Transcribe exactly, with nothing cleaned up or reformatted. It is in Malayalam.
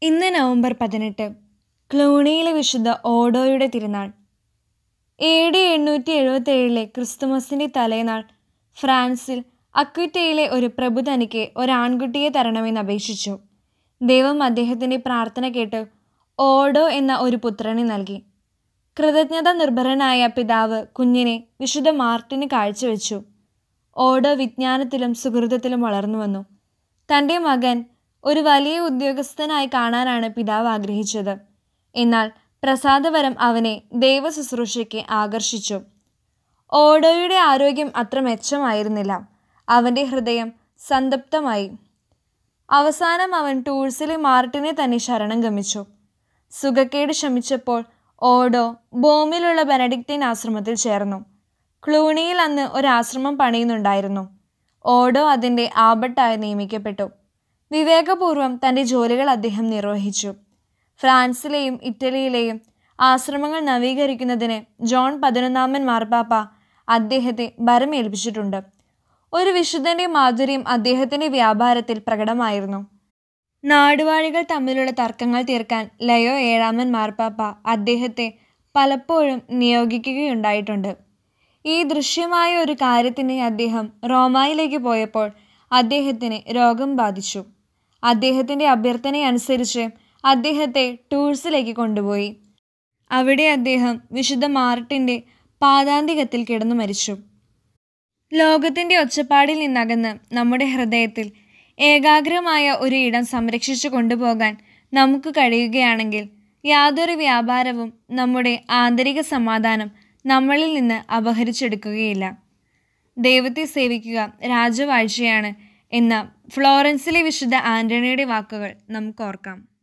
ഇന്ന് നവംബർ പതിനെട്ട്, ക്ലൂണിയിലെ വിശുദ്ധ ഓഡോയുടെ തിരുനാൾ. എ ഡി എണ്ണൂറ്റി എഴുപത്തി ഏഴിലെ ക്രിസ്തുമസിൻ്റെ തലേനാൾ ഫ്രാൻസിൽ അക്വിറ്റയിലെ ഒരു പ്രഭു തനിക്ക് ഒരാൺകുട്ടിയെ തരണമെന്ന് അപേക്ഷിച്ചു. ദൈവം അദ്ദേഹത്തിൻ്റെ പ്രാർത്ഥന കേട്ട് ഓഡോ എന്ന ഒരു പുത്രനെ നൽകി. കൃതജ്ഞത നിർഭരനായ പിതാവ് കുഞ്ഞിനെ വിശുദ്ധ മാർട്ടിന് കാഴ്ചവെച്ചു. ഓഡോ വിജ്ഞാനത്തിലും സുഹൃതത്തിലും വളർന്നു വന്നു. തൻ്റെ മകൻ ഒരു വലിയ ഉദ്യോഗസ്ഥനായി കാണാനാണ് പിതാവ് ആഗ്രഹിച്ചത്. എന്നാൽ പ്രസാദവരം അവനെ ദൈവ ശുശ്രൂഷയ്ക്ക് ആകർഷിച്ചു. ഓഡോയുടെ ആരോഗ്യം അത്ര മെച്ചമായിരുന്നില്ല. അവൻ്റെ ഹൃദയം സന്തപ്തമായി. അവസാനം അവൻ ടൂൾസിലെ മാർട്ടിനെ തന്നെ ശരണം ഗമിച്ചു. സുഖക്കേട് ശമിച്ചപ്പോൾ ഓഡോ ബോമിലുള്ള ബെനഡിക്റ്റീൻ ആശ്രമത്തിൽ ചേർന്നു. ക്ലൂണിയിൽ അന്ന് ഒരാശ്രമം പണിയുന്നുണ്ടായിരുന്നു. ഓഡോ അതിൻ്റെ ആബട്ടായി നിയമിക്കപ്പെട്ടു. വിവേകപൂർവം തൻ്റെ ജോലികൾ അദ്ദേഹം നിർവഹിച്ചു. ഫ്രാൻസിലെയും ഇറ്റലിയിലെയും ആശ്രമങ്ങൾ നവീകരിക്കുന്നതിന് ജോൺ പതിനൊന്നാമൻ മാർപ്പാപ്പ അദ്ദേഹത്തെ ഭരമേൽപ്പിച്ചിട്ടുണ്ട്. ഒരു വിശുദ്ധൻ്റെ മാധുര്യം അദ്ദേഹത്തിൻ്റെ വ്യാപാരത്തിൽ പ്രകടമായിരുന്നു. നാടുവാഴികൾ തമ്മിലുള്ള തർക്കങ്ങൾ തീർക്കാൻ ലയോ ഏഴാമൻ മാർപ്പാപ്പ അദ്ദേഹത്തെ പലപ്പോഴും നിയോഗിക്കുകയുണ്ടായിട്ടുണ്ട്. ഈ ദൃശ്യമായ ഒരു കാര്യത്തിന് അദ്ദേഹം റോമായിലേക്ക് പോയപ്പോൾ അദ്ദേഹത്തിന് രോഗം ബാധിച്ചു. അദ്ദേഹത്തിൻ്റെ അഭ്യർത്ഥനയനുസരിച്ച് അദ്ദേഹത്തെ ടൂൾസിലേക്ക് കൊണ്ടുപോയി. അവിടെ അദ്ദേഹം വിശുദ്ധ മാർട്ടിൻ്റെ പാദാന്തികത്തിൽ കിടന്നു മരിച്ചു. ലോകത്തിൻ്റെ ഒച്ചപ്പാടിൽ നിന്നകന്ന് നമ്മുടെ ഹൃദയത്തിൽ ഏകാഗ്രമായ ഒരു ഇടം സംരക്ഷിച്ചു കൊണ്ടുപോകാൻ നമുക്ക് കഴിയുകയാണെങ്കിൽ യാതൊരു വ്യാപാരവും നമ്മുടെ ആന്തരിക സമാധാനം നമ്മളിൽ നിന്ന് അപഹരിച്ചെടുക്കുകയില്ല. ദൈവത്തെ സേവിക്കുക രാജവാഴ്ചയാണ് എന്ന ഫ്ലോറൻസിലെ വിശുദ്ധ ആൻ്റണിയുടെ വാക്കുകൾ നമുക്കോർക്കാം.